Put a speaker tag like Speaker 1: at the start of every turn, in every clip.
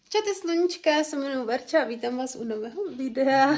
Speaker 1: Čau sluníčka, já se jmenuji Verča a vítám vás u nového videa.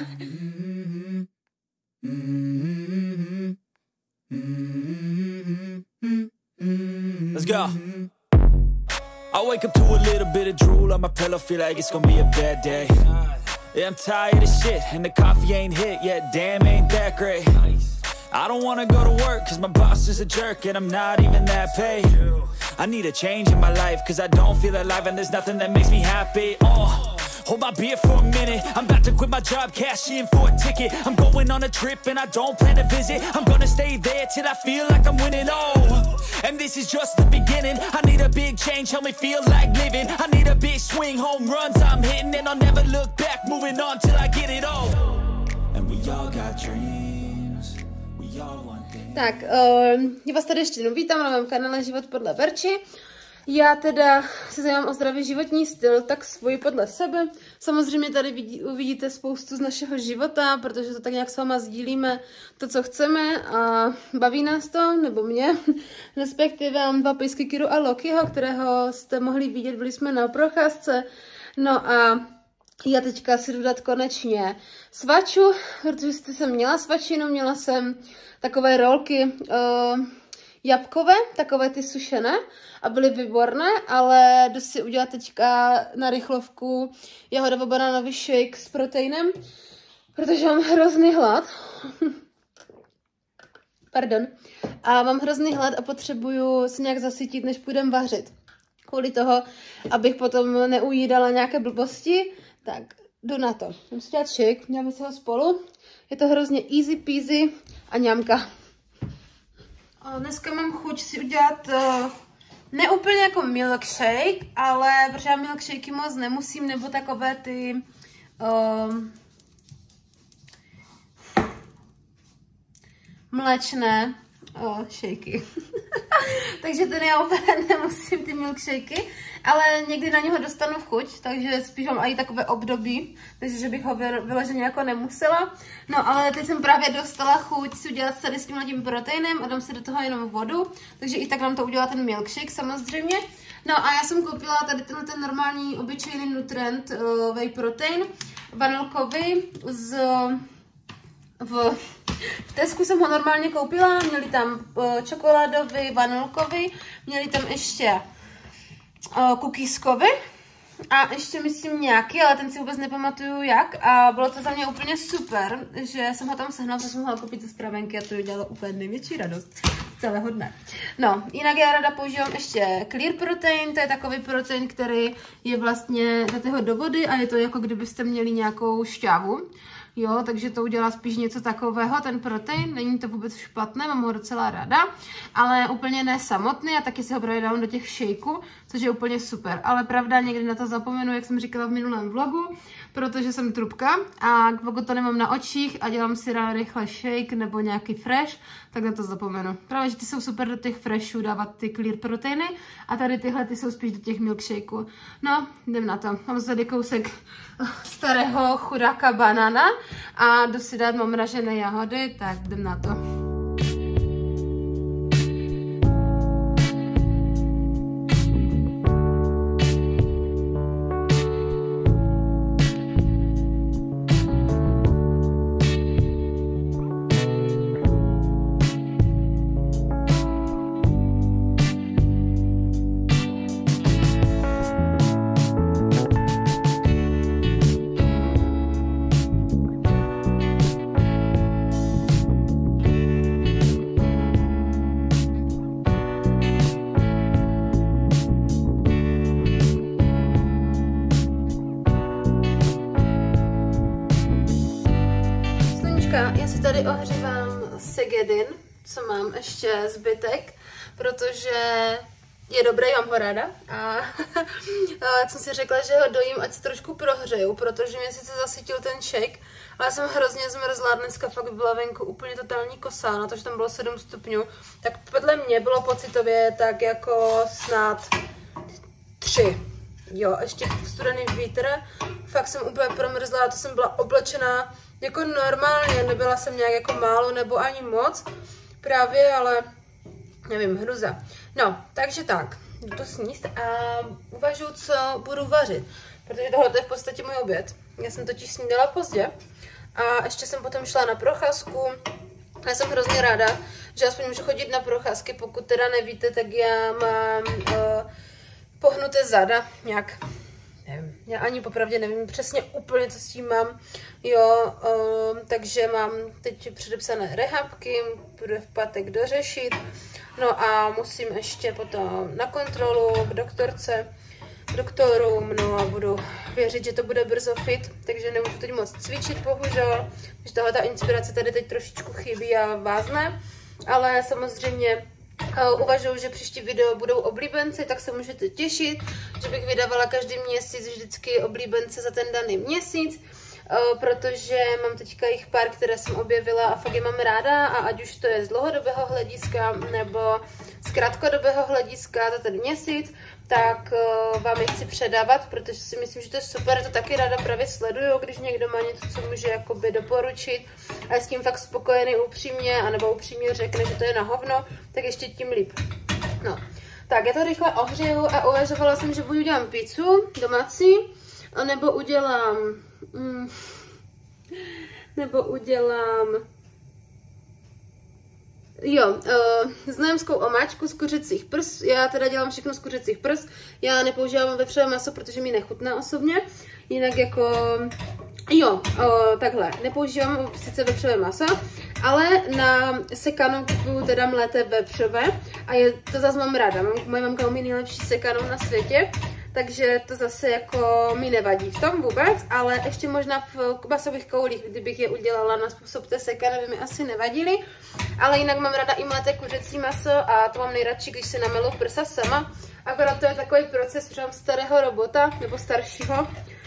Speaker 2: Let's go. I wake up to a little bit of drool on my pillow, feel like it's gonna be a bad day. Yeah, I'm tired of shit, and the coffee ain't hit yet, damn, ain't that great. I don't wanna go to work, cause my boss is a jerk, and I'm not even that paid. I need a change in my life, cause I don't feel alive, and there's nothing that makes me happy. Hold my beer for a minute, I'm about to quit my job, cash in for a ticket. I'm going on a trip and I don't plan to visit. I'm gonna stay there till I feel like I'm winning, and this is just the beginning. I need a big change, help me feel like living. I need a big swing, home runs I'm hitting, and I'll never look back, moving on till I get it all. And we all got dreams, we all want things.
Speaker 1: Tak, já vás tady ještě jednou vítám na mém kanále Život podle Verči. Já teda se zajímám o zdravý životní styl, tak svůj podle sebe. Samozřejmě tady uvidíte spoustu z našeho života, protože to tak nějak s váma sdílíme to, co chceme a baví nás to, nebo mě. Respektive mám dva pejsky Kiru a Lokiho, kterého jste mohli vidět, byli jsme na procházce. No a já teďka si jdu dát konečně svaču, protože jsem měla svačinu, měla jsem takové rolky jabkové, takové ty sušené a byly výborné, ale jdu si udělat teďka na rychlovku jahodový-banánový shake s proteinem, protože mám hrozný hlad. Pardon. A mám hrozný hlad a potřebuju se nějak zasytit, než půjdem vařit. Kvůli toho, abych potom neujídala nějaké blbosti, tak jdu na to. Jdem si dělat shake, děláme si ho spolu. Je to hrozně easy peasy a ňamka. Dneska mám chuť si udělat ne úplně jako milkshake, ale protože já milkshakey moc nemusím, nebo takové ty mléčné shakey. Takže ten já úplně nemusím ty milkshakey, ale někdy na něho dostanu chuť, takže spíš mám i takové období, takže bych ho vyloženě jako nemusela. No ale teď jsem právě dostala chuť si udělat tady s tímhletím proteinem a dám si do toho jenom vodu, takže i tak nám to udělá ten milkshake samozřejmě. No a já jsem koupila tady ten normální obyčejný Nutrient whey protein vanilkový v Tesku jsem ho normálně koupila, měli tam čokoládový, vanilkový, měli tam ještě cookieskový a ještě myslím nějaký, ale ten si vůbec nepamatuju jak a bylo to za mě úplně super, že jsem ho tam sehnala, protože jsem mohla koupit ze stravenky a to udělalo úplně největší radost celého dne. No, jinak já ráda používám ještě Clear Protein, to je takový protein, který je vlastně, dáte ho do vody a je to jako kdybyste měli nějakou šťávu. Jo, takže to udělá spíš něco takového, ten protein, není to vůbec špatné, mám ho docela ráda, ale úplně ne samotný a taky si ho právě dávám do těch shakeů, což je úplně super, ale pravda, někdy na to zapomenu, jak jsem říkala v minulém vlogu, protože jsem trubka a pokud to nemám na očích a dělám si rád rychle shake nebo nějaký fresh, tak na to zapomenu. Právě, že ty jsou super do těch freshů dávat ty clear proteiny a tady tyhle ty jsou spíš do těch milkshakeů. No, jdem na to. Mám tady kousek starého chudáka banana a jdu si dát, mám mražené jahody, tak jdem na to. Já si tady ohřívám segedin, co mám ještě zbytek, protože je dobrý, mám ho ráda a jak jsem si řekla, že ho dojím, ať se trošku prohřeju, protože mě sice zasytil ten shake, ale jsem hrozně zmrzlá, dneska fakt byla venku úplně totální kosa, na to, že tam bylo 7 stupňů, tak podle mě bylo pocitově tak jako snad 3. Jo, ještě studený vítr, fakt jsem úplně promrzlá, to jsem byla oblečená jako normálně, nebyla jsem nějak jako málo nebo ani moc, právě, ale nevím, hruza. No, takže tak, jdu to sníst a uvažuji, co budu vařit. protože tohle je v podstatě můj oběd. Já jsem totiž snídala pozdě a ještě jsem potom šla na procházku. Já jsem hrozně ráda, že aspoň můžu chodit na procházky, pokud teda nevíte, tak já mám pohnuté zada nějak. Nevím, já ani popravdě nevím přesně úplně, co s tím mám, jo, takže mám teď předepsané rehabky, budu v pátek dořešit, no a musím ještě potom na kontrolu k doktorům, no a budu věřit, že to bude brzo fit, takže nemůžu teď moc cvičit, bohužel, že tahle ta inspirace tady teď trošičku chybí a vázne, ale samozřejmě uvažuji, že příští video budou oblíbenci, tak se můžete těšit, že bych vydávala každý měsíc vždycky oblíbence za ten daný měsíc, protože mám teďka jich pár, které jsem objevila a fakt je mám ráda a ať už to je z dlouhodobého hlediska nebo z krátkodobého hlediska za ten měsíc, tak vám je chci předávat, protože si myslím, že to je super, to taky ráda právě sleduju, když někdo má něco, co může jakoby doporučit a je s tím fakt spokojený upřímně, anebo upřímně řekne, že to je na hovno, tak ještě tím líp. No, tak já to rychle ohřeju a uvažovala jsem, že budu udělat pizzu domácí, nebo udělám znojemskou omáčku z kuřecích prs. Já teda dělám všechno z kuřecích prs. Já nepoužívám vepřové maso, protože mi nechutná osobně. Jinak jako, takhle. Nepoužívám sice vepřové maso, ale na sekanou kupuju teda mlété vepřové a to zase mám ráda. Moje mamka umí nejlepší sekanou na světě, takže to zase jako mi nevadí v tom vůbec, ale ještě možná v masových koulích, kdybych je udělala na způsob té sekané, by mi asi nevadily. Ale jinak mám ráda i mlété kuřecí maso a to mám nejradši, když se namelu prsa sama. Akorát to je takový proces, protože mám starého robota, nebo staršího.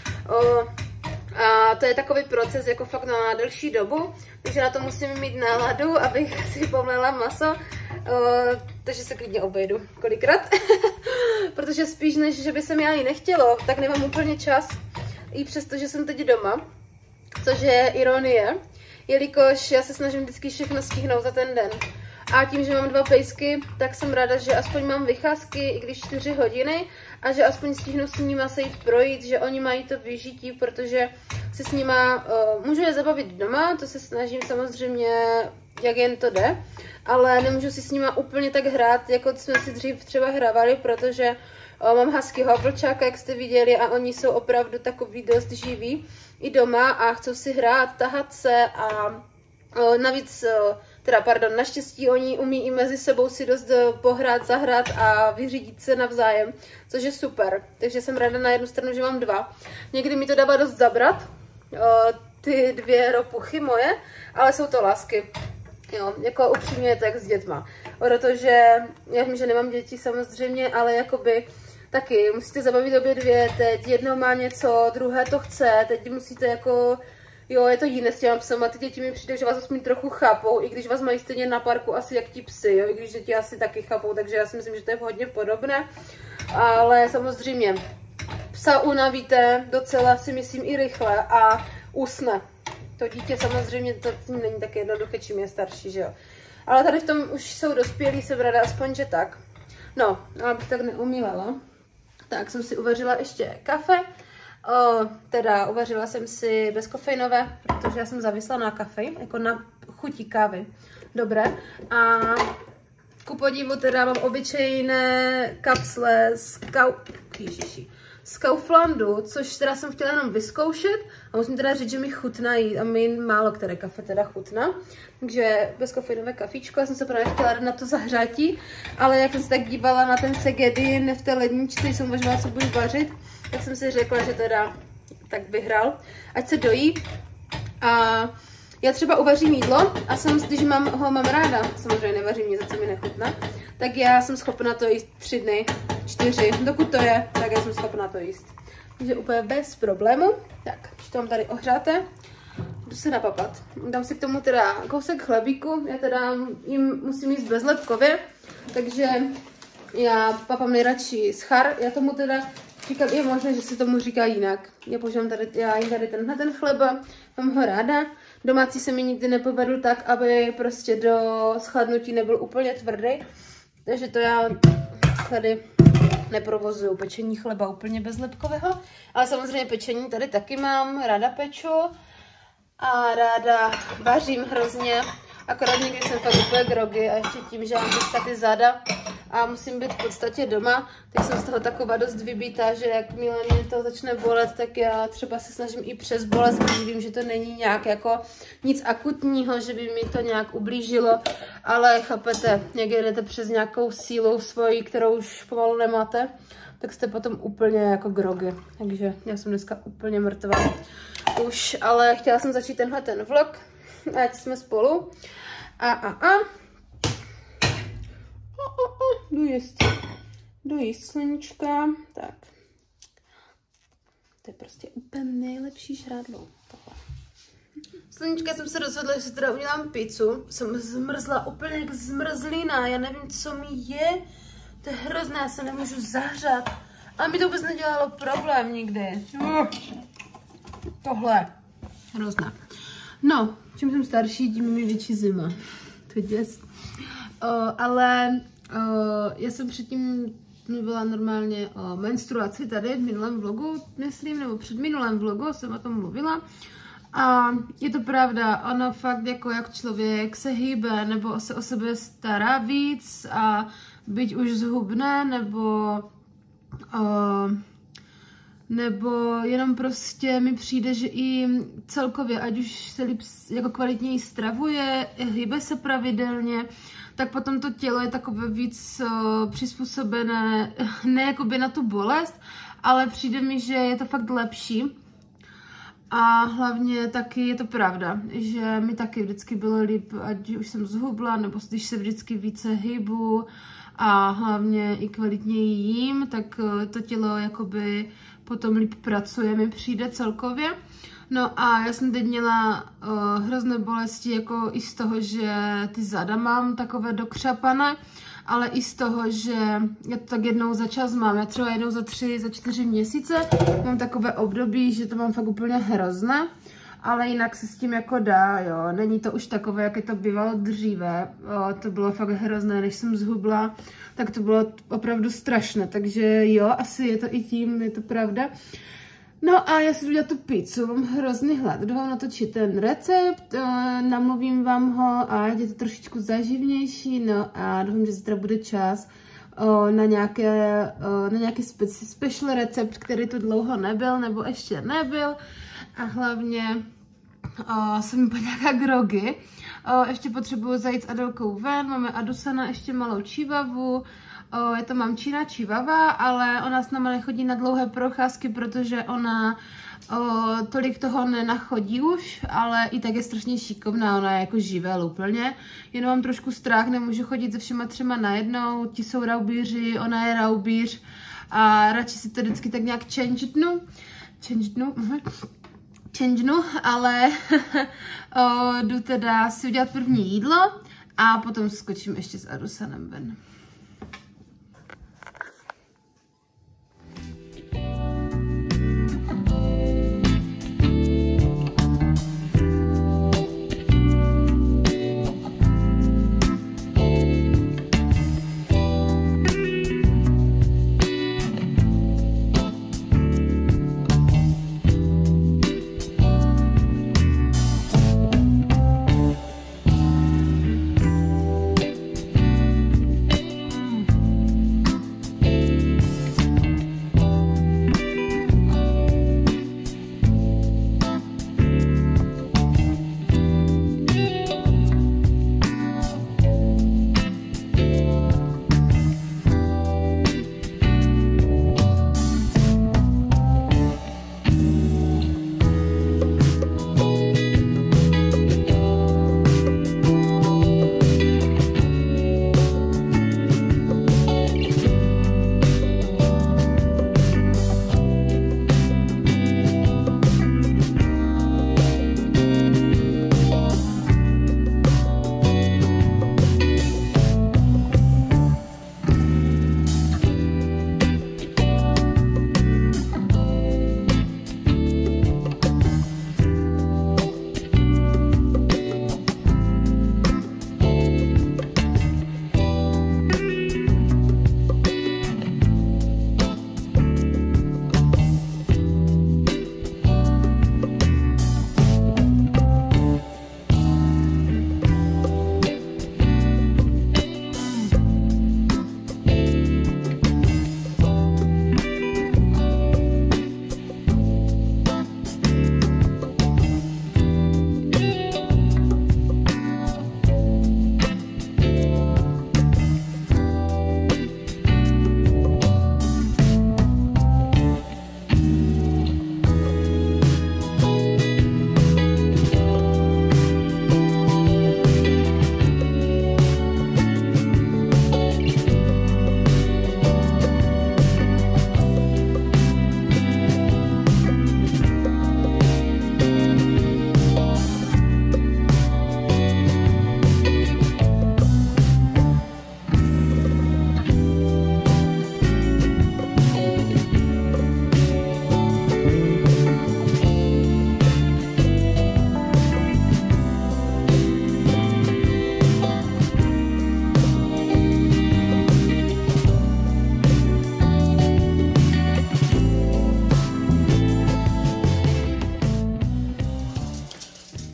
Speaker 1: A to je takový proces jako fakt na delší dobu, takže na to musím mít náladu, abych si pomlela maso. Takže se klidně obejdu kolikrát, protože spíš než, že by se mi ani nechtělo, tak nemám úplně čas, i přesto, že jsem teď doma, což je ironie, jelikož já se snažím vždycky všechno stihnout za ten den. A tím, že mám 2 pejsky, tak jsem ráda, že aspoň mám vycházky, i když 4 hodiny, a že aspoň stihnu s nima se jít projít, že oni mají to vyžití, protože se s nima můžu je zabavit doma, to se snažím samozřejmě, jak jen to jde, ale nemůžu si s nima úplně tak hrát, jako jsme si dřív třeba hrávali, protože mám huskyho vlčáka, jak jste viděli, a oni jsou opravdu takový dost živí i doma a chcou si hrát, tahat se a navíc, naštěstí oni umí i mezi sebou si dost pohrát, zahrát a vyřídit se navzájem, což je super. Takže jsem ráda na jednu stranu, že mám 2. Někdy mi to dává dost zabrat, ty 2 ropuchy moje, ale jsou to lásky. Jo, jako upřímně tak s dětma. Protože já vím, že nemám děti samozřejmě, ale jakoby taky musíte zabavit obě 2, teď jedno má něco, druhé to chce, teď musíte jako, je to jiné s těma psama, ty děti mi přijde, že vás aspoň trochu chápou, i když vás mají stejně na parku asi jak ti psy, jo, i když děti asi taky chápou, takže já si myslím, že to je hodně podobné, ale samozřejmě psa unavíte docela, si myslím, i rychle a usne. To dítě samozřejmě to není tak jednoduché, čím je starší, že jo. Ale tady v tom už jsou dospělí, jsem ráda aspoň, že tak. No, abych tak neumývala. Tak jsem si uvařila ještě kafe. Teda uvařila jsem si bezkofeinové, protože já jsem závislá na kafe, jako na chutí kávy. Dobré. A ku podivu teda mám obyčejné kapsle z Kauflandu, což teda jsem chtěla jenom vyzkoušet a musím teda říct, že mi chutnají a mi málo které kafe teda chutná. Takže bezkofeinové kafíčko, já jsem se právě chtěla dát na to zahřátí, ale jak jsem se tak dívala na ten Segedin v té ledničce, jsem uvažovala, co budu vařit, tak jsem si řekla, že teda tak vyhrál, ať se dojí. A já třeba uvařím jídlo a když ho mám ráda, samozřejmě nevařím něco, co mi nechutná, tak já jsem schopna to jíst 3 dny, 4, dokud to je, tak já jsem schopna to jíst. Takže úplně bez problému. Tak, když to mám tady ohřáté, jdu se napapat. Dám si k tomu teda kousek chlebíku, já teda jim musím jíst bezlepkově, takže já papám nejradši schar, já tomu teda říkám, je možné, že se tomu říká jinak. Já jim tady ten chleba, mám ho ráda. Domácí se mi nikdy nepovedl tak, aby prostě do schladnutí nebyl úplně tvrdý. Takže to já tady neprovozuju pečení chleba úplně bezlepkového, ale samozřejmě pečení tady taky mám, ráda peču a ráda vařím hrozně, akorát někdy jsem fakt úplně grogy a ještě tím, že mám teďka ty záda a musím být v podstatě doma, tak jsem z toho taková dost vybítá, že jakmile mě to začne bolet, tak já třeba se snažím i přes bolest, protože vím, že to není nějak jako nic akutního, že by mi to nějak ublížilo, ale chápete, jak jedete přes nějakou sílu svoji, kterou už pomalu nemáte, tak jste potom úplně jako grogy, takže já jsem dneska úplně mrtvá už, ale chtěla jsem začít tenhle ten vlog, ať jsme spolu jdu jíst sluníčka, tak. To je prostě úplně nejlepší žrádlo. Sluníčka jsem se rozhodla, že si teda udělám pizzu. Jsem zmrzla úplně jak zmrzlina, já nevím, co mi je. To je hrozné, já se nemůžu zahřát. Ale mi to vůbec nedělalo problém nikdy. Tohle. Hrozné. No, čím jsem starší, tím mi větší zima. To je děs. Ale já jsem předtím mluvila normálně o menstruaci tady v minulém vlogu, myslím, nebo před minulém vlogu jsem o tom mluvila. A je to pravda, ono fakt jako jak člověk se hýbe, nebo se o sebe stará víc a byť už zhubne, nebo jenom prostě mi přijde, že i celkově, ať už se líp jako kvalitněji stravuje, hýbe se pravidelně, tak potom to tělo je takové víc přizpůsobené, ne jakoby na tu bolest, ale přijde mi, že je to fakt lepší. A hlavně taky je to pravda, že mi taky vždycky bylo líp, ať už jsem zhubla, nebo když se vždycky více hýbu a hlavně i kvalitněji jím, tak to tělo jakoby potom líp pracuje, mi přijde celkově. No a já jsem teď měla hrozné bolesti jako i z toho, že ty zada mám takové dokřapané, ale i z toho, že já to tak jednou za čas mám. Já třeba jednou za 4 měsíce mám takové období, že to mám fakt úplně hrozné, ale jinak se s tím jako dá, jo. Není to už takové, jak to bývalo dříve. To bylo fakt hrozné, než jsem zhubla, tak to bylo opravdu strašné, takže jo, asi je to i tím, je to pravda. No a já si udělám tu pizzu, mám hrozný hlad, jdu vám natočit ten recept, namluvím vám ho a je to trošičku zaživnější, no a doufám, že zítra bude čas na nějaký special recept, který tu dlouho nebyl, nebo ještě nebyl a hlavně jsem úplně nějaká grogy. Ještě potřebuju zajít s Adelkou ven, máme Adusana ještě malou čivavu, je to mamčina čivava, ale ona s náma nechodí na dlouhé procházky, protože ona tolik toho nenachodí už, ale i tak je strašně šikovná, ona je jako živel úplně. Jenom mám trošku strach, nemůžu chodit se všema 3 najednou, ti jsou raubíři, ona je raubíř a radši si to vždycky tak nějak changenu, ale jdu teda si udělat první jídlo a potom skočím ještě s Adusanem ven.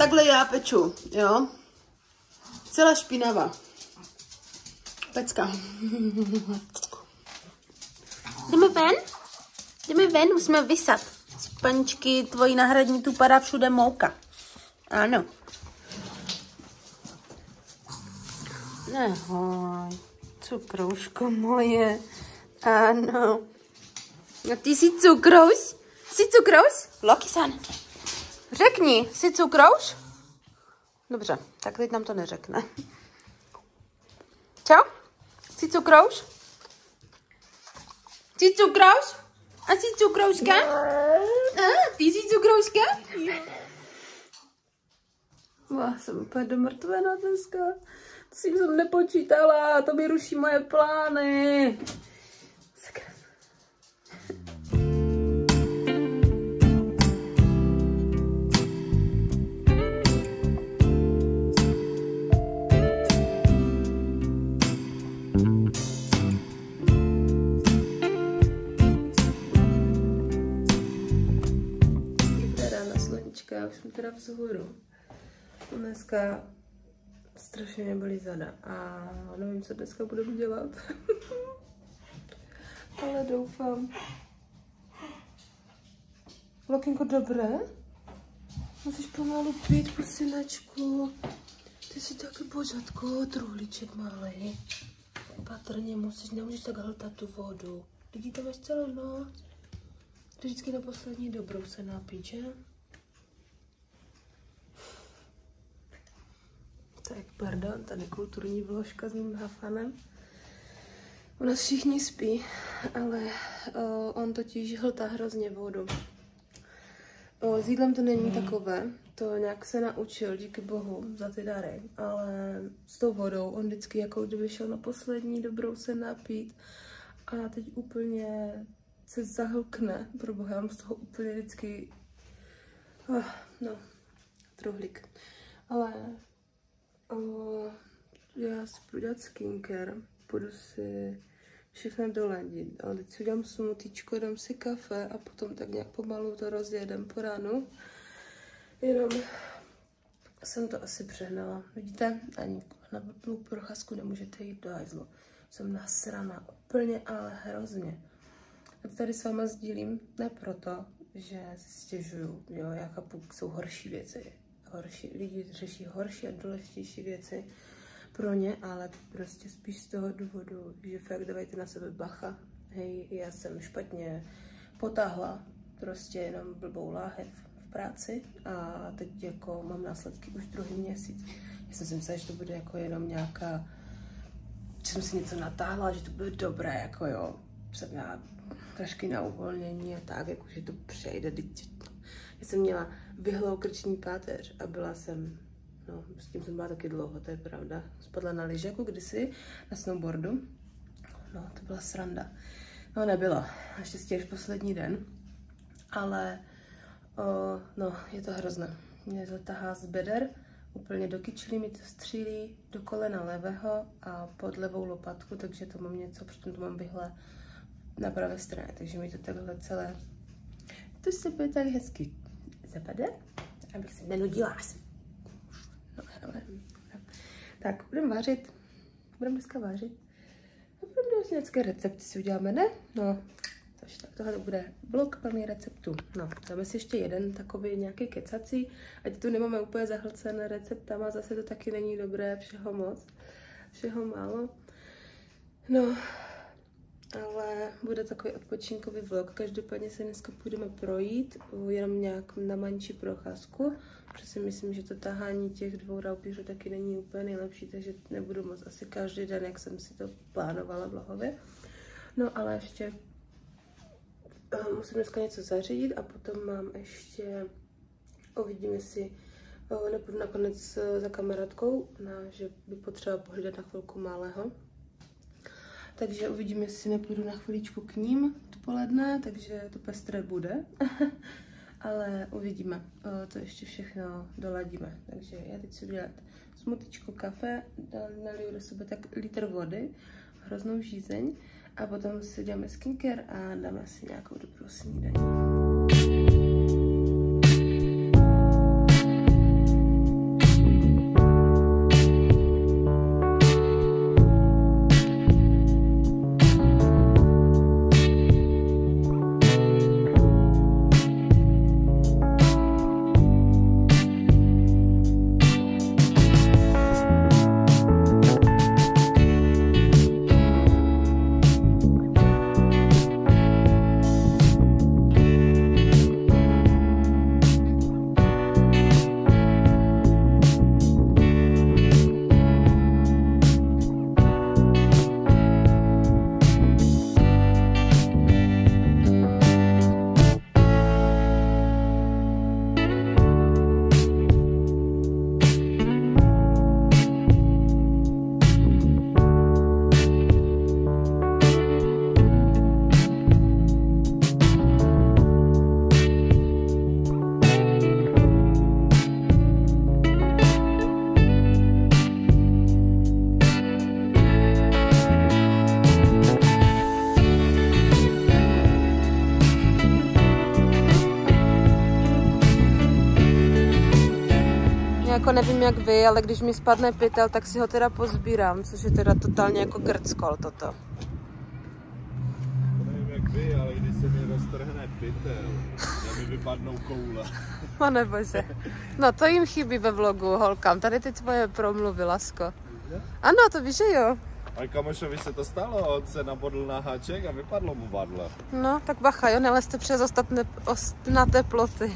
Speaker 1: takhle já peču, jo. Celá špinavá. Pecka. Jdeme ven? Jdeme ven, musíme vysat. Z paničky tvojí náhradní tu padá všude mouka. Ano. Ahoj, cukrouško moje. Ano. A ty jsi cukrous? Jsi cukrous? Loki-san. Řekni, jsi cukrous? Dobře, tak teď nám to neřekne. Čau? Jsi cukrous? Jsi cukrous? A jsi cukrouška? Ty jsi cukrouška? Jsem úplně domrtvená dneska. To si jsem nepočítala, to mi ruší moje plány. Sakra. Rána sluníčka, já už jsem teda vzhůru. Dneska strašně mě bolí zada a nevím, co dneska budu dělat. Ale doufám. Lokinko, dobré? Musíš pomalu pít, pusinečku. Ty jsi taky pořádku, truhlíček malý. Patrně nemůžeš tak hltat tu vodu. Lidi tam máš celou noc. Ty vždycky na poslední dobrou se napít, že? Tak, pardon, tady kulturní vložka s mým hafanem. U nás všichni spí, ale on totiž hltá hrozně vodu. S jídlem to není takové, to nějak se naučil, díky bohu, za ty dary, ale s tou vodou on vždycky jako kdyby šel na poslední dobrou se napít a teď úplně se zahlkne, proboha, já mám z toho úplně vždycky, truhlík, ale já si půjdu dělat skincare, půjdu si všechno doladit, ale teď si udělám smutíčko, dám si kafe a potom tak nějak pomalu to rozjedem po ránu. Jenom jsem to asi přehnala. Vidíte, ani na plnou procházku nemůžete jít do hajzlu. Jsem nasraná úplně, ale hrozně. A to tady s váma sdílím, ne proto, že si stěžuju, jo, já chápu, jsou horší věci. Lidi řeší horší a důležitější věci pro ně, ale prostě spíš z toho důvodu, že fakt dávajte na sebe bacha. Hej, já jsem špatně potáhla prostě jenom blbou láhev v práci a teď jako mám následky už druhý měsíc. Já jsem si myslela, že to bude jako jenom nějaká, že jsem si něco natáhla, že to bude dobré, jako jo. Jsem měla trošky na uvolnění a tak, jako že to přejde. Já jsem měla vyhlou krční páteř a byla jsem, no, s tím jsem byla taky dlouho, to je pravda. Spadla na lyžaku kdysi, na snowboardu. No, to byla sranda. No, nebylo. Naštěstí až poslední den. Ale, no, je to hrozné. Mě to tahá z beder, úplně do kyčlí mi to střílí, do kolena levého a pod levou lopatku, takže to mám něco, přitom to mám vyhlé na pravé straně, takže mi to takhle celé, to se bude tak hezky zapade, abych se nenudila. No, ale, tak, budeme vařit. Budeme dneska vařit. A budeme dneska recepty si uděláme, ne? No, takže tak, tohle bude blok plný receptů. No, dáme si ještě jeden takový nějaký kecací, ať tu nemáme úplně zahlcené receptama, zase to taky není dobré, všeho moc, všeho málo. No, ale bude takový odpočinkový vlog. Každopádně se dneska půjdeme projít, jenom nějak na menší procházku, protože si myslím, že to tahání těch 2 raupířů taky není úplně nejlepší, takže nebudu moc asi každý den, jak jsem si to plánovala v hlavě. No ale ještě musím dneska něco zařídit a potom mám ještě, uvidíme si, nepůjdu nakonec za kamarádkou, že by potřeba pohlídat na chvilku malého. Takže uvidíme, jestli nepůjdu na chviličku k ním dopoledne, takže to pestré bude. Ale uvidíme, to ještě všechno doladíme. Takže já teď si dělat smutíčko kafe, naliju do sebe tak litr vody, hroznou žízeň a potom si dáme skincare a dáme si nějakou dobrou snídaní. Jako nevím jak vy, ale když mi spadne pytel, tak si ho teda pozbírám, což je teda totálně jako grckol toto.
Speaker 3: Nevím jak vy, ale když se mi roztrhne pytel, mi vypadnou koule.
Speaker 1: Pane bože. No to jim chybí ve vlogu, holkám. Tady ty tvoje promluvy, lasko. Ano, to víš, že jo.
Speaker 3: A kamošovi se to stalo, on se nabodl na háček a vypadlo mu vadle.
Speaker 1: No, tak bacha, jo, nelezte přes ostnaté ploty.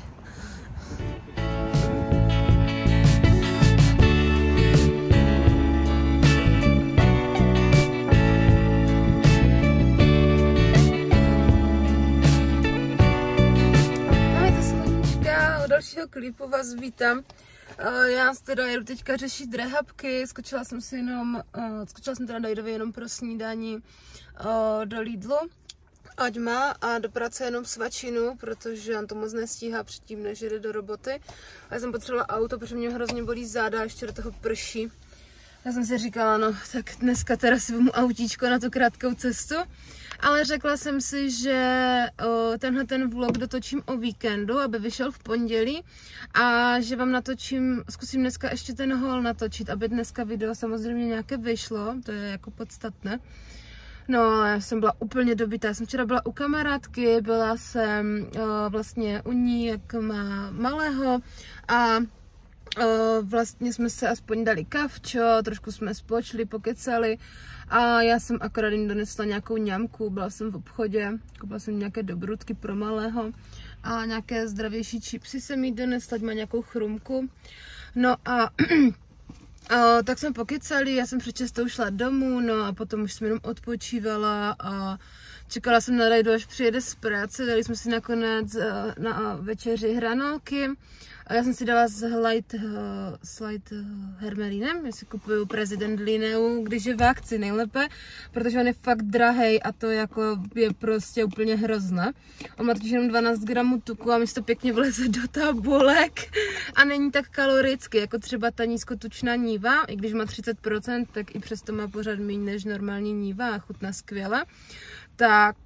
Speaker 1: Dalšího klipu vás vítám. Já teda jedu teďka řešit rehabky, skočila jsem teda do Lidovy jenom pro snídani do Lidlu, ať má, a do práce jenom svačinu, protože on to moc nestíhá předtím, než jde do roboty. A já jsem potřebovala auto, protože mě hrozně bolí záda, ještě do toho prší. Já jsem si říkala, no tak dneska teda si vezmu autíčko na tu krátkou cestu. Ale řekla jsem si, že ten vlog dotočím o víkendu, aby vyšel v pondělí, a že vám zkusím dneska ještě ten haul natočit, aby dneska video samozřejmě nějaké vyšlo, to je jako podstatné. No, já jsem byla úplně dobitá, já jsem včera byla u kamarádky, byla jsem vlastně u ní, jak má malého, a vlastně jsme se aspoň dali kavčo, trošku jsme spočili, pokecali, a já jsem akorát jim donesla nějakou ňamku, byla jsem v obchodě, koupila jsem nějaké dobrutky pro malého a nějaké zdravější chipsy jsem jí donesla, má nějakou chrumku. No a tak jsme pokecali, já jsem před 6 šla domů, no a potom už jsem jenom odpočívala a čekala jsem na Rajdu, až přijede z práce. Dali jsme si nakonec na večeři hranolky. A já jsem si dala s light hermelínem, já si kupuju Prezident Lineu, když je v akci nejlépe, protože on je fakt drahej a to jako je prostě úplně hrozné. On má totiž jenom 12 gramů tuku a mi to pěkně vleze do tabulek a není tak kalorický, jako třeba ta nízkotučná Niva, i když má 30%, tak i přesto má pořád méně než normální Niva a chutná skvěle. Tak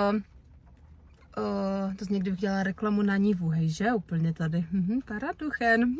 Speaker 1: to někdy bych dělala reklamu na Nivu, hej, že? Úplně tady. Paraduchen.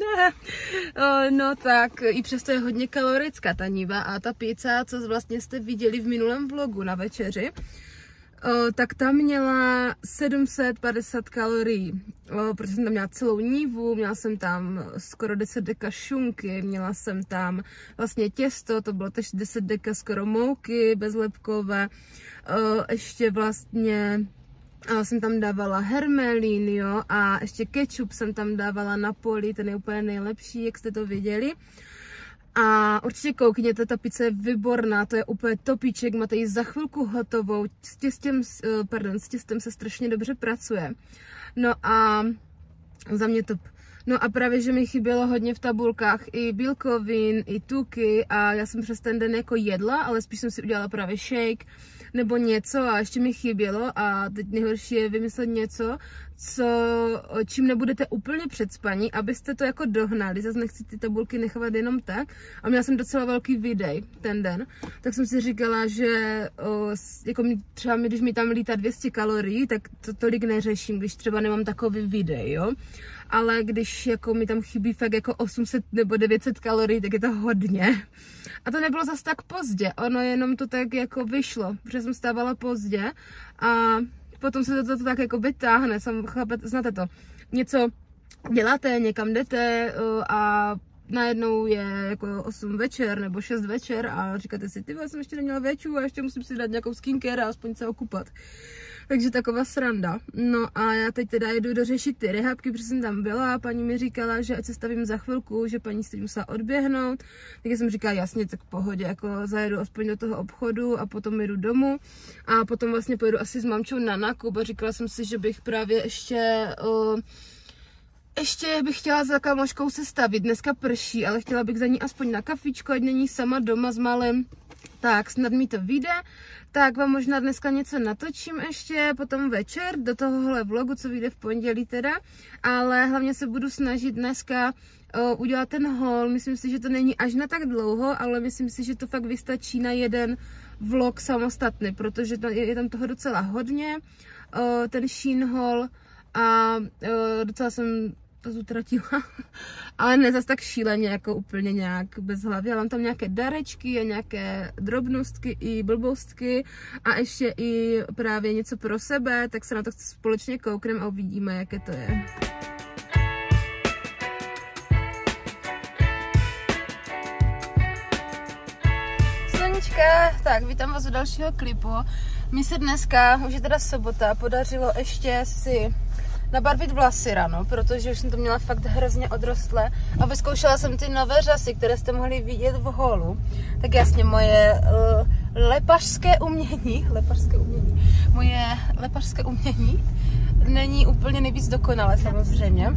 Speaker 1: No tak, i přesto je hodně kalorická ta Niva a ta pizza, co vlastně jste viděli v minulém vlogu na večeři, tak tam měla 750 kalorií, protože jsem tam měla celou Nivu, měla jsem tam skoro 10 deka šunky, měla jsem tam vlastně těsto, to bylo tež 10 deka skoro mouky bezlepkové, ještě vlastně jsem tam dávala hermelín, jo, a ještě ketchup jsem tam dávala na poli, ten je úplně nejlepší, jak jste to viděli. A určitě koukněte, ta pizza je výborná, to je úplně topíček, máte ji za chvilku hotovou, s těstem se strašně dobře pracuje. No a za mě top. No a právě, že mi chybělo hodně v tabulkách i bílkovin, i tuky, a já jsem přes ten den jako jedla, ale spíš jsem si udělala právě shake nebo něco a ještě mi chybělo, a teď nejhorší je vymyslet něco, čím nebudete úplně před spaní, abyste to jako dohnali. Zase nechci ty tabulky nechávat jenom tak. A měla jsem docela velký výdej ten den, tak jsem si říkala, že jako třeba když mi tam lítá 200 kalorií, tak to tolik neřeším, když třeba nemám takový výdej, jo. Ale když jako mi tam chybí fakt jako 800 nebo 900 kalorií, tak je to hodně. A to nebylo zase tak pozdě, ono jenom to tak jako vyšlo, protože jsem stávala pozdě a potom se to tak jako vytáhne, znáte to, něco děláte, někam jdete a najednou je jako 8 večer nebo 6 večer a říkáte si, ty jsem ještě neměla veču a ještě musím si dát nějakou skincare a aspoň se okupat. Takže taková sranda. No a já teď teda jdu dořešit ty rehabky, protože jsem tam byla a paní mi říkala, že ať se stavím za chvilku, že paní se musela odběhnout. Tak jsem říkala, jasně, tak v pohodě, jako zajedu aspoň do toho obchodu a potom jdu domů. A potom vlastně pojedu asi s mamčou na nákup a říkala jsem si, že bych právě ještě bych chtěla za kamoškou se stavit. Dneska prší, ale chtěla bych za ní aspoň na kafičko, ať není sama doma s malým. Tak snad mi to vyjde, tak vám možná dneska něco natočím ještě, potom večer do tohohle vlogu, co vyjde v pondělí teda, ale hlavně se budu snažit dneska udělat ten haul. Myslím si, že to není až na tak dlouho, ale myslím si, že to fakt vystačí na jeden vlog samostatný, protože je tam toho docela hodně, ten Shein haul, a docela jsem to zutratila, ale ne zas tak šíleně, jako úplně nějak bez hlavy. Já mám tam nějaké darečky a nějaké drobnostky i blbostky a ještě i právě něco pro sebe, tak se na to společně koukneme a uvidíme, jaké to je. Tak, vítám vás u dalšího klipu. Mi se dneska, už je teda sobota, podařilo ještě si nabarvit vlasy ráno, protože už jsem to měla fakt hrozně odrostlé a vyzkoušela jsem ty nové řasy, které jste mohli vidět v holu. Tak jasně, moje lékařské umění není úplně nejvíc dokonalé samozřejmě,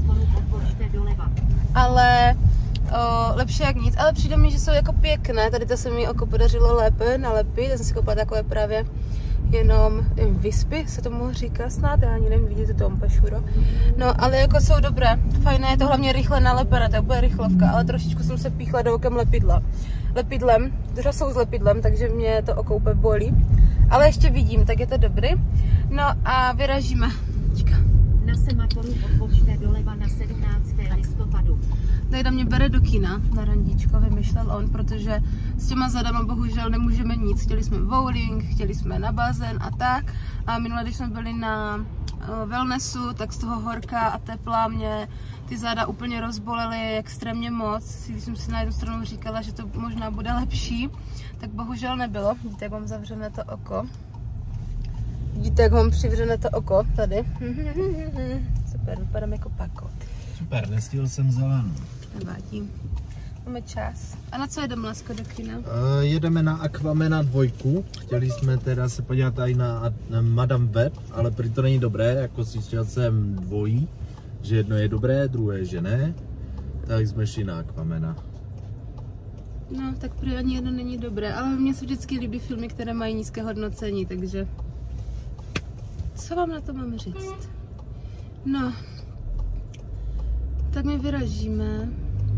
Speaker 1: ale lepší jak nic, ale přijde mi, že jsou jako pěkné. Tady to se mi jako podařilo lépe nalepit. Já jsem si koupila takové právě jenom vyspy, se tomu říká snad, já ani nevím, vidíte to pašuro. No, ale jako jsou dobré, fajné, je to hlavně rychle nalepené, to je úplně rychlovka, ale trošičku jsem se píchla do okem lepidlem, řasou s lepidlem, takže mě to oko úplně bolí. Ale ještě vidím, tak je to dobrý. No a vyražíme.
Speaker 4: Na semaforu odpočte doleva na 17. listopadu.
Speaker 1: Dejda mě bere do kina na randíčko, vymyšlel on, protože s těma zadama bohužel nemůžeme nic. Chtěli jsme bowling, chtěli jsme na bazén a tak. A minule, když jsme byli na wellnessu, tak z toho horka a tepla mě ty záda úplně rozbolely extrémně moc. Když jsem si na jednu stranu říkala, že to možná bude lepší, tak bohužel nebylo. Vidíte, jak vám zavřeme to oko. Vidíte, jak vám přivřeme to oko tady. Super, vypadám jako Pako.
Speaker 3: Super, nestihl jsem zelenou.
Speaker 1: Nevadí. Máme čas. A na co jedeme, Lásko, do kina?
Speaker 3: Jedeme na Aquamena 2. Chtěli jsme teda se podívat i na Madame Web, ale prý to není dobré, jako slyšel jsem dvojí, že jedno je dobré, druhé že ne. Tak jsme šli na Aquamena.
Speaker 1: No, tak prý ani jedno není dobré, ale mně se vždycky líbí filmy, které mají nízké hodnocení, takže co vám na to mám říct? No, tak my vyražíme.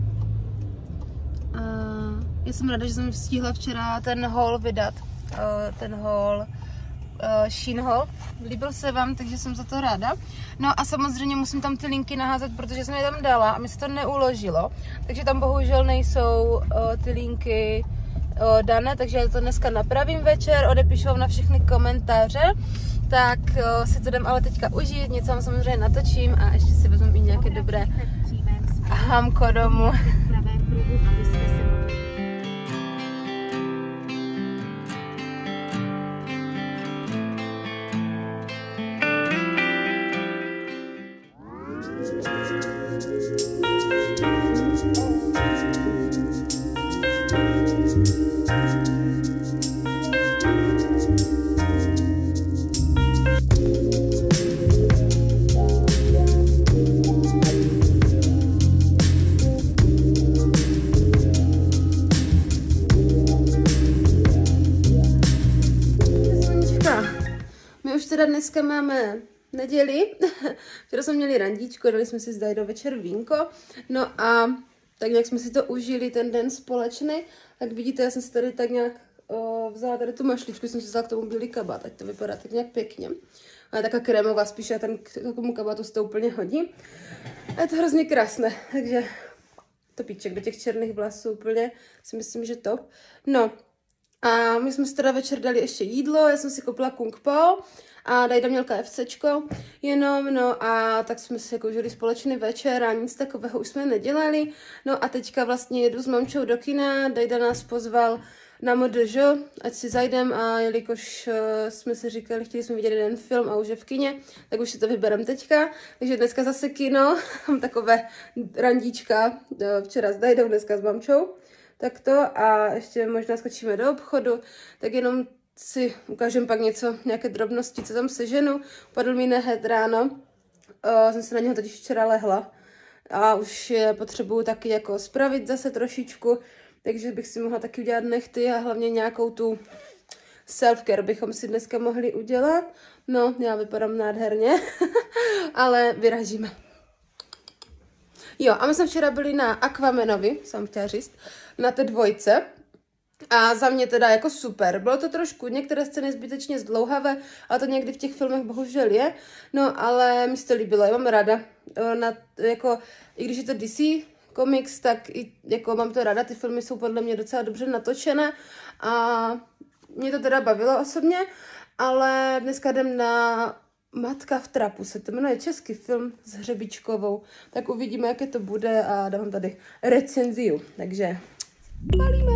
Speaker 1: A já jsem ráda, že jsem stihla včera ten haul vydat. Ten haul Shein haul. Líbil se vám, takže jsem za to ráda. No a samozřejmě musím tam ty linky naházet, protože jsem je tam dala a mi se to neuložilo. Takže tam bohužel nejsou ty linky dané, takže já to dneska napravím večer, odepíšu vám na všechny komentáře. Tak si to jdem ale teďka užít, něco vám samozřejmě natočím a ještě si vezmu i nějaké dobré hamko domů. Teda dneska máme neděli, včera jsme měli randíčko, dali jsme si s Dajdou večer vínko, no a tak nějak jsme si to užili ten den společný, tak vidíte, já jsem si tady tak nějak vzala tady tu mašličku, jsem si vzala k tomu bílý kabát, ať to vypadá tak nějak pěkně, ale taková krémová spíš a ten k tomu kabátu se to úplně hodí a je to hrozně krásné, takže topíček do těch černých vlasů úplně si myslím, že top. No a my jsme si teda večer dali ještě jídlo, já jsem si koupila Kung Pao a Dajda měl KFCčko jenom, no a tak jsme si jako užili společný večer a nic takového už jsme nedělali. No a teďka vlastně jedu s mamčou do kina, Dajda nás pozval na MDŽ, ať si zajdem a jelikož jsme si říkali, chtěli jsme vidět jeden film a už je v kině, tak už si to vyberem teďka. Takže dneska zase kino, mám takové randíčka, včera s Dajdou, dneska s mamčou. Takto a ještě možná skočíme do obchodu, tak jenom si ukážem pak něco, nějaké drobnosti, co tam seženu. Padl mi nehet ráno, jsem se na něho totiž včera lehla a už je potřebuju taky jako spravit zase trošičku, takže bych si mohla taky udělat nechty a hlavně nějakou tu self-care bychom si dneska mohli udělat. No, já vypadám nádherně, ale vyražíme. Jo, a my jsme včera byli na Aquamenovi, jsem chtěla říct, na té 2. A za mě teda jako super. Bylo to trošku některé scény zbytečně zdlouhavé, a to někdy v těch filmech bohužel je. No, ale mi se to líbilo, já mám ráda. Jako, i když je to DC Comics, tak i, jako mám to ráda, ty filmy jsou podle mě docela dobře natočené a mě to teda bavilo osobně, ale dneska jdem na Matka v trapu, se to jmenuje, český film s Hřebíčkovou, tak uvidíme, jaké to bude a dám tady recenziu, takže palíme.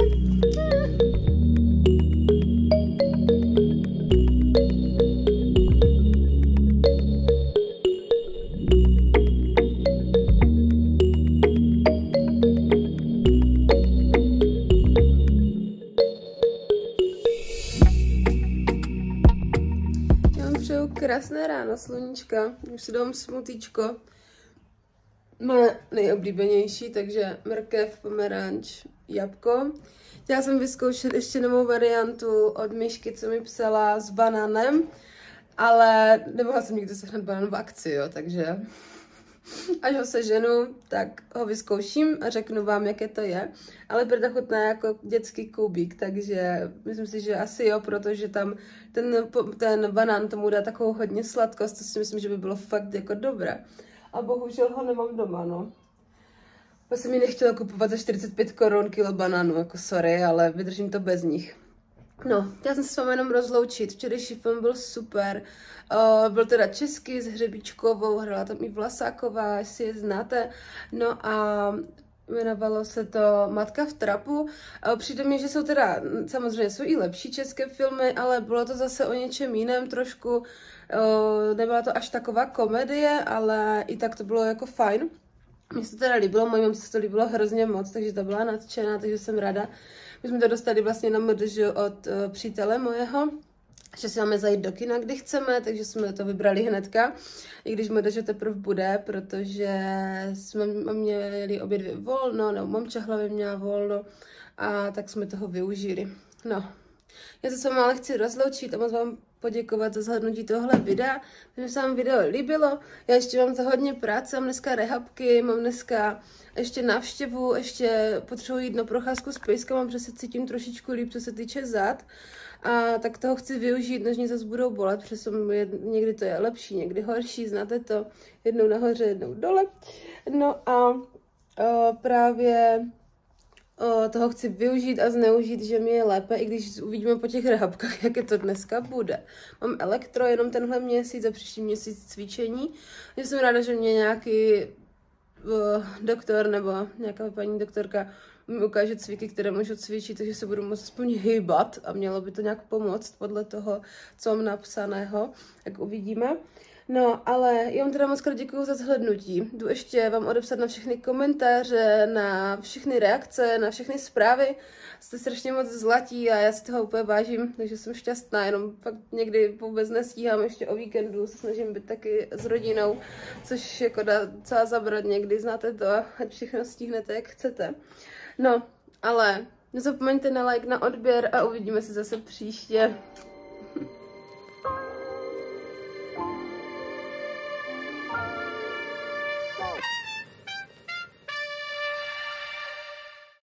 Speaker 1: Krásné ráno, sluníčka, už si dám smutíčko, moje nejoblíbenější, takže mrkev, pomeranč, jabko. Chtěla jsem vyzkoušet ještě novou variantu od Myšky, co mi psala s banánem, ale nemohla jsem nikdy sehnat banán v akci, jo, takže až ho seženu, tak ho vyzkouším a řeknu vám, jaké to je. Ale bude to chutná jako dětský kubík, takže myslím si, že asi jo, protože tam ten banán tomu dá takovou hodně sladkost, to si myslím, že by bylo fakt jako dobré. A bohužel ho nemám doma, no. Já jsem mi nechtěla kupovat za 45 korun kilo banánů, jako sorry, ale vydržím to bez nich. No, já jsem se s vámi jenom rozloučit. Včerejší film byl super. Byl teda český s Hřebíčkovou, hrála tam i Vlasáková, jestli je znáte. No a jmenovalo se to Matka v trapu. Přijde mi, že jsou teda, samozřejmě jsou i lepší české filmy, ale bylo to zase o něčem jiném trošku. Nebyla to až taková komedie, ale i tak to bylo jako fajn. Mně se to teda líbilo, mojí mamce se to líbilo hrozně moc, takže to byla nadšená, takže jsem ráda. My jsme to dostali vlastně na MDŽ od přítele mojeho, že si máme zajít do kina, kdy chceme, takže jsme to vybrali hnedka, i když MDŽ teprve bude, protože jsme měli obě dvě volno, nebo mamča hlavně měla volno, a tak jsme toho využili. No, já se s vámi ale chci rozloučit a moc vám poděkovat za zhlédnutí tohle videa, takže se vám video líbilo. Já ještě mám to hodně práce, mám dneska rehabky, mám dneska ještě návštěvu, ještě potřebuji jít na procházku s pejskama, protože se cítím trošičku líp, co se týče zad. A tak toho chci využít, než mě zase budou bolet, protože někdy to je lepší, někdy horší, znáte to, jednou nahoře, jednou dole. No a právě toho chci využít a zneužít, že mi je lépe, i když uvidíme po těch rehabkách, jak je to dneska bude. Mám elektro jenom tenhle měsíc a příští měsíc cvičení. Já jsem ráda, že mě nějaký doktor nebo nějaká paní doktorka mi ukáže cviky, které můžu cvičit, takže se budu moct aspoň hýbat a mělo by to nějak pomoct podle toho, co mám napsaného, jak uvidíme. No, ale já vám teda moc krát děkuju za zhlédnutí. Jdu ještě vám odepsat na všechny komentáře, na všechny reakce, na všechny zprávy. Jste strašně moc zlatí a já si toho úplně vážím, takže jsem šťastná, jenom fakt někdy vůbec nestíhám, ještě o víkendu se snažím být taky s rodinou, což jako dá docela zabrat někdy, znáte to, ať všechno stihnete, jak chcete. No, ale nezapomeňte na like, na odběr a uvidíme se zase příště.